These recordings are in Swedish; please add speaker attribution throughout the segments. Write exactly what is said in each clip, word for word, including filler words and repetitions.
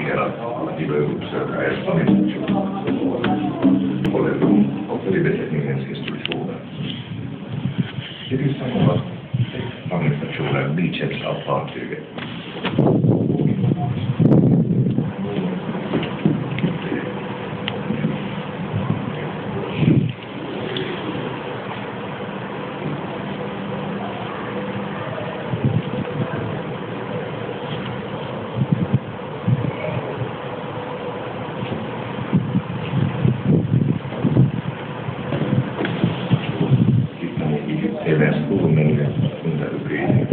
Speaker 1: markera att de bör uppsöka erfarenhetsstationen. Håller de och följer besättningens instruktioner. Det finns samma administrationer bikänns av fartyget. Det är en stor mängd underutbildning.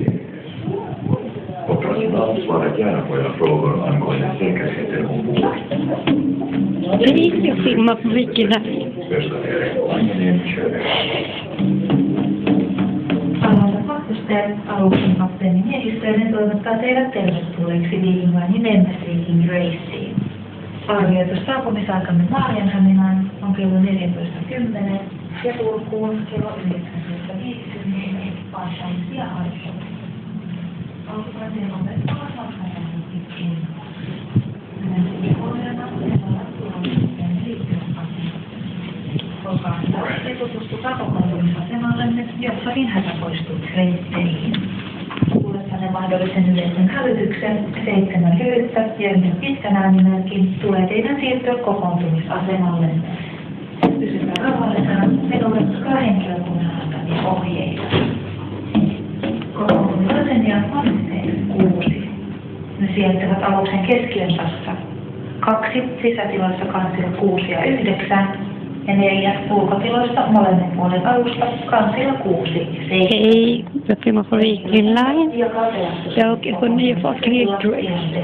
Speaker 1: Och personal svarar gärna på era frågor angående säkerheten ombord.
Speaker 2: Det gick ju att filma på vilken här.
Speaker 3: Alueella matkustajat aluksen kapteenin miehistö toivottaa teidät tervetulleeksi Viikinvainin Embassy Graceen. Arvioitu saapumisaikamme Maarianhaminaan on kello neljätoista kymmenen ja Turkuun kello yhdeksäntoista viisikymmentä Varsavia Hartford. Alkuperäisen opettavat matkajan pitkin. Myöhemmin huolena on turvallisuuteen liittyvät asiat. Olkaa hyvä ja tutustukaa kokoontumisasemallenne, jossakin hätä poistut reitteihin. Kuulettanne mahdollisen yleisen hälytyksen, seitsemän hyvyttä ja yhden pitkän äänimerkin tulee teidän siirtyä kokoontumisasemallenne. Pysykää rauhallisena ja noudattakaa henkilökunnan antamia ohjeita. Kokoontumisasemia on kuusi. Ne sijaitsevat aluksen keskiosassa. Kaksi sisätiloissa kansilla kuusi ja yhdeksän ja neljä ulkotiloissa molemmin puolen alusta kansilla kuusi ja seitsemän.
Speaker 2: Hej, jag filmar på Viking Line. Jag åker på nya fartyget Grace.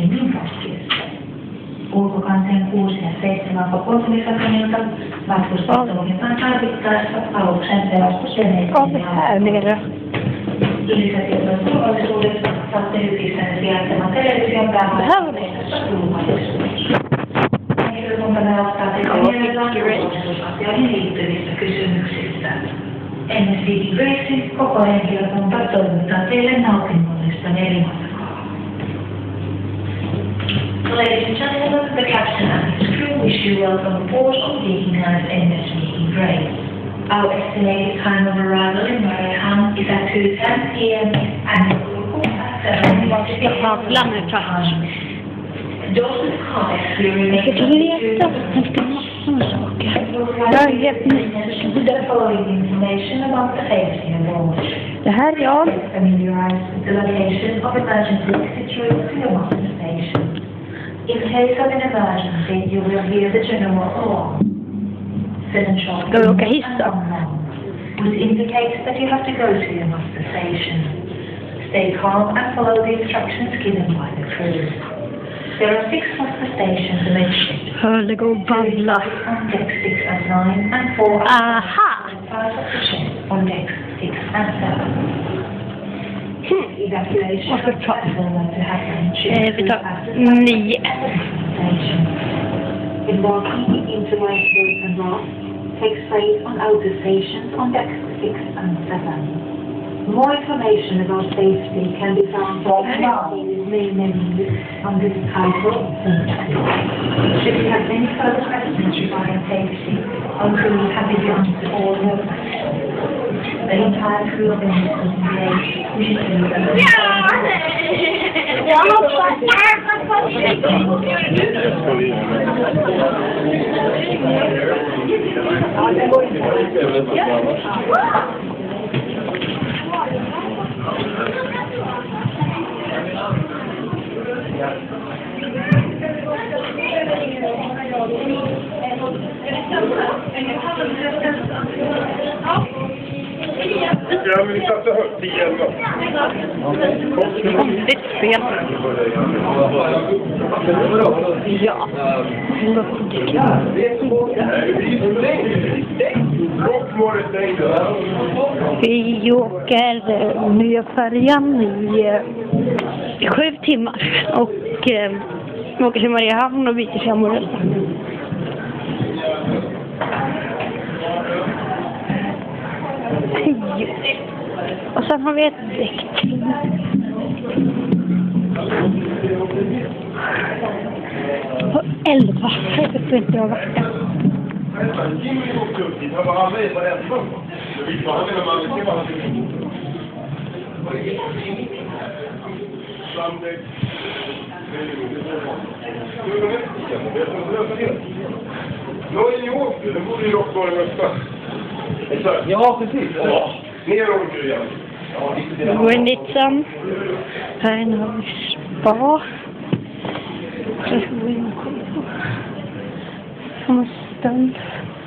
Speaker 3: Ulkokanteen kuusi ja seitsemän kokoontumisasemilta matkustajat ohjataan tarvittaessa aluksen pelastusveneisiin.
Speaker 2: Om här nere.
Speaker 3: Lisätietojen turvallisuudesta saatte hytissänne sijaitsevan television päällä turvallisuus. Henkilökuntamme ottaa teitä mielellään turvallisuusasioihin liittyvistä kysymyksistä. Ennen Viking Gracen koko henkilökunta toivottaa teille nautinnollista merimatkaa. Ladies and gentlemen, the captain and his crew wish you welcome aboard on Viking Line's M S Viking Grace. Our estimated time of arrival in Mariehamn is at two ten p m and the report at seven
Speaker 2: Landet
Speaker 3: Doors to the codex will remain
Speaker 2: Jag ska leta efter massor med saker. Jag är helt nyfiken.
Speaker 3: the following information about the safety aboard.
Speaker 2: Det här är jag.
Speaker 3: Familiarize with the location of emergency exit to your master station. In case of an emergency, you will hear the general alarm. Sudden shock
Speaker 2: Ska vi åka hissa?
Speaker 3: which indicates that you have to go to your master station. Stay calm and follow the instructions given by the crew. There are six master stations amidships.
Speaker 2: Hör det gå och babbla.
Speaker 3: On deck six and nine and four
Speaker 2: Aha!
Speaker 3: five of the ship on decks six and seven. Evacuation
Speaker 2: Varför
Speaker 3: of
Speaker 2: tar
Speaker 3: platform to happen.
Speaker 2: Eh, vi tar nio.
Speaker 3: Embarking into lifeboats and rafts takes place on outer stations on decks six and seven. More information about safety can be found on the main menu under the title Safety. Should you have any further questions regarding safety, our crew is happy to answer all your questions. The entire crew of the Embassy wishes to leave a
Speaker 2: Jag hoppas
Speaker 4: Jag vill sätta högt igen då.
Speaker 2: konstigt fel. Ja. Vi åker nya färjan i, i sju timmar och eh, vi åker till Mariehamn och byter till Amorella. Tio. Och sen har vi ett däck. elva. Jag vet inte vad det var.
Speaker 4: Jimmy åkte upp dit. Han var alla i varenda. Vi var han med man ser vad han nu är ni åkt, det borde ju också vara nästa. Ja, precis. Ja. Ner åker du igen.
Speaker 2: Vi går in dit sen. Här inne har vi spa. Så ska vi gå in och kolla på. Som en stund.